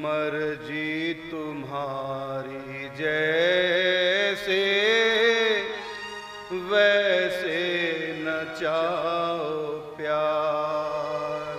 मर्जी तुम्हारी जैसे वैसे नचाओ प्यार।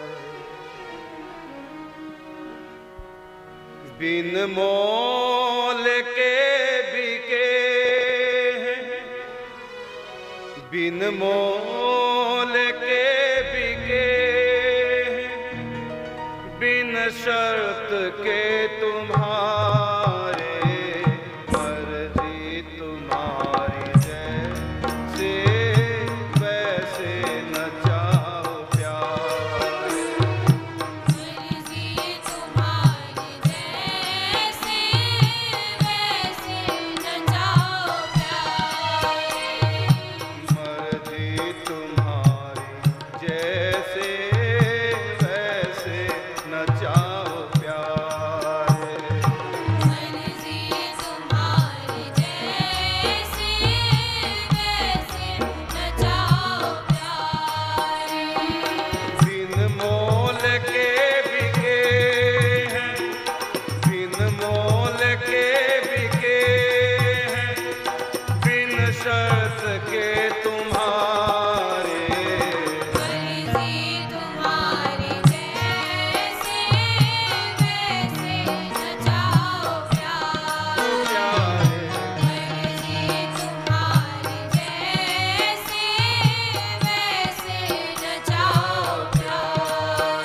बिन मोल के बिके हैं, बिन मोल के बिके हैं, बिन शर्त के तुम्हारे। मर्जी तुम्हारी जैसे वैसे नचाओ प्यार। मर्जी तुम्हारी जैसे वैसे नचाओ प्यार। मर्जी तुम्हारी जैसे वैसे नचाओ प्यार। मर्जी तुम्हारी जैसे वैसे नचाओ प्यार। बिन मोल के बिके हैं, बिन मोल के बिके हैं, बिन शर्त के तुम्हारे। मर्जी तुम्हारी जैसे वैसे नचाओ प्यार। मर्जी तुम्हारी जैसे वैसे नचाओ प्यार।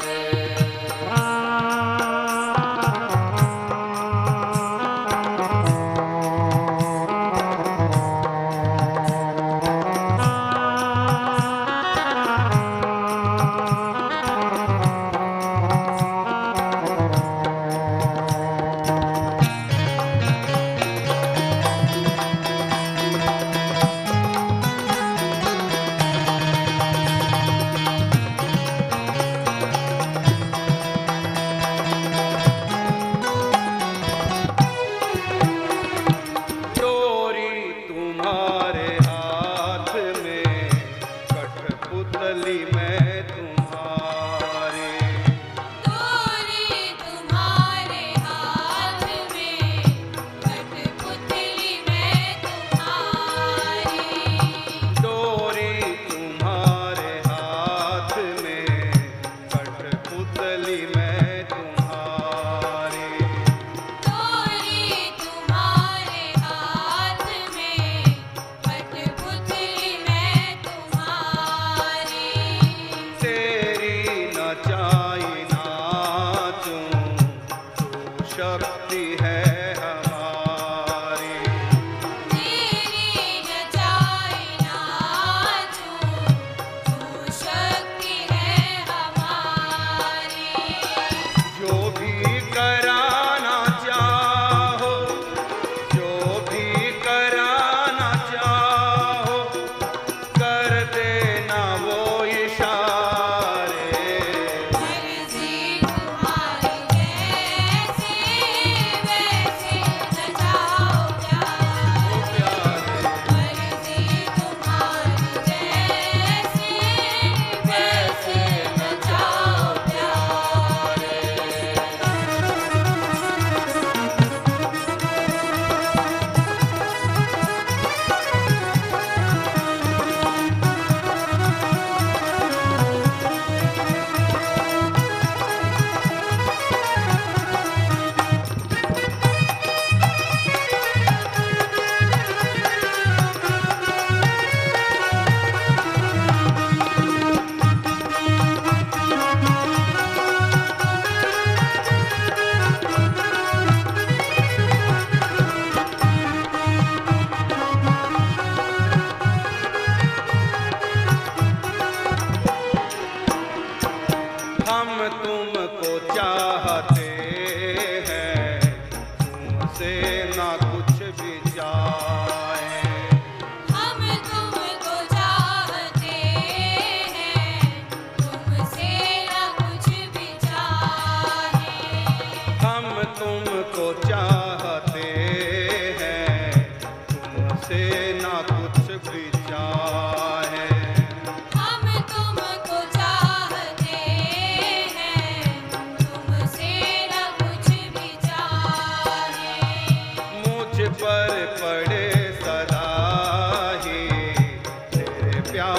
डोरी तुम्हारे हाथ में, कठपुतली में तुम्हारी। डोरी तुम्हारे हाथ में, कठपुतली में तुम्हारी। डोरी तुम्हारे हाथ में, कठपुतली में तुम्हारी। डोरी तुम्हारे हाथ में, कठपुतली में तुम्हारी।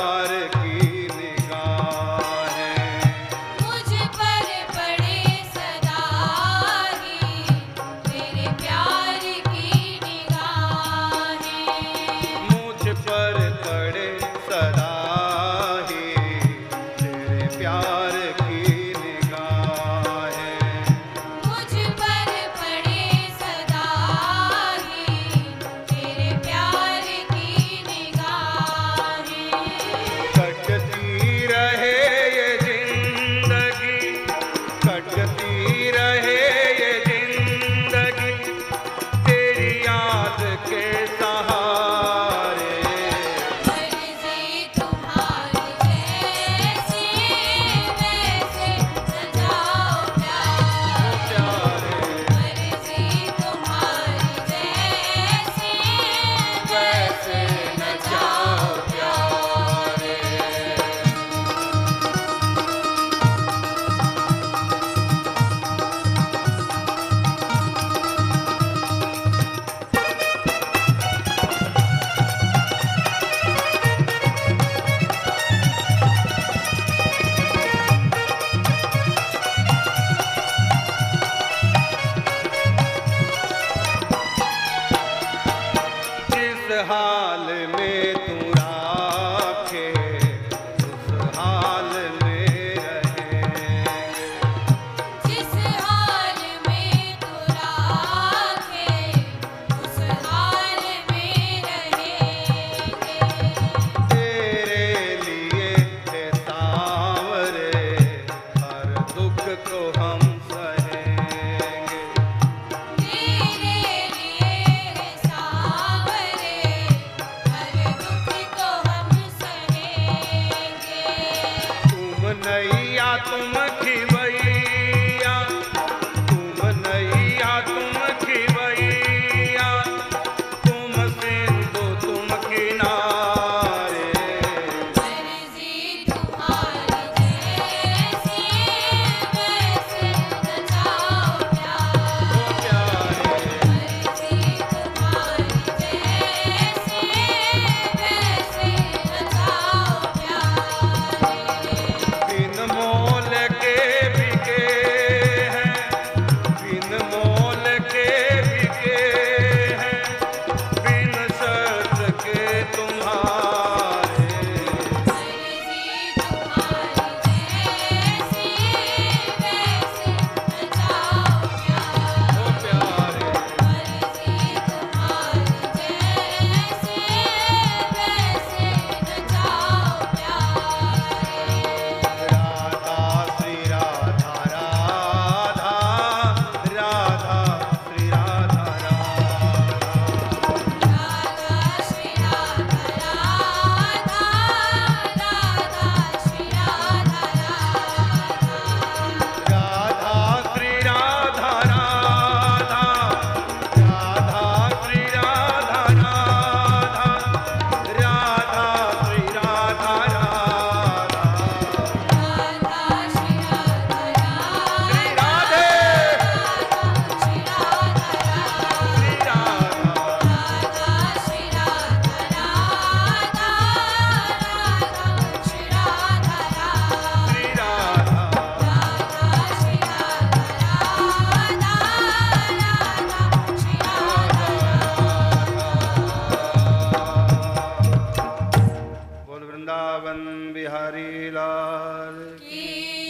प्यार की निगाहें, मुझ पर पड़े सदा ही तेरे प्यार की निगाहें, मुझ पर पड़े सदा ही तेरे प्यार की निगाहें, मुझ पर पड़े सदा ही तेरे प्यार की निगाहें, कटती रहे ये जिंदगी, कटती रहे ये जिंदगी तेरी याद के सहारे, मर्जी तुम्हारी जैसी वैसे सजाओ प्यार, प्यारे मर्जी तुम्हारी जैसी वैसे नचाओ प्यारे। जिस हाल में तू राखे उस हाल में रहेंगे, जिस हाल में तू राखे उस हाल में रहेंगे, तेरे लिए है सांवरे हर दुख को हम सहेंगे, तेरे लिए है सांवरे हर दुख को हम सहेंगे, तुम नैया तुम खिवैया, तुम नैया तुम खिवैया, तुम सिंधु तुम किनारे, मर्जी तुम्हारी जैसी वैसे नचाओ प्यार, प्यारे मर्जी तुम्हारी जैसी वैसे नचाओ प्यारे। बिन मोल के बिके हैं, बिन मोल के बिके हैं, बिन शर्त के तुम्हारे, मर्जी तुम्हारी जैसी वैसे नचाओ प्यार, प्यारे मर्जी तुम्हारी जैसी वैसे नचाओ प्यारे। राधा श्री राधा राधा, राधा श्री राधा राधा, राधा श्री राधा राधा, राधा श्री राधा राधा, राधा श्री राधा राधा, राधा श्री राधा राधा, राधा श्री राधा राधा, राधा श्री राधा श्री राधे श्री राधा श्री राधा, राधा श्री राधा राधा, राधा श्री राधा राधा, श्री राधा राधा श्री राधा राधा, राधा श्री राधा बोल वृंदावन बिहारी लाल की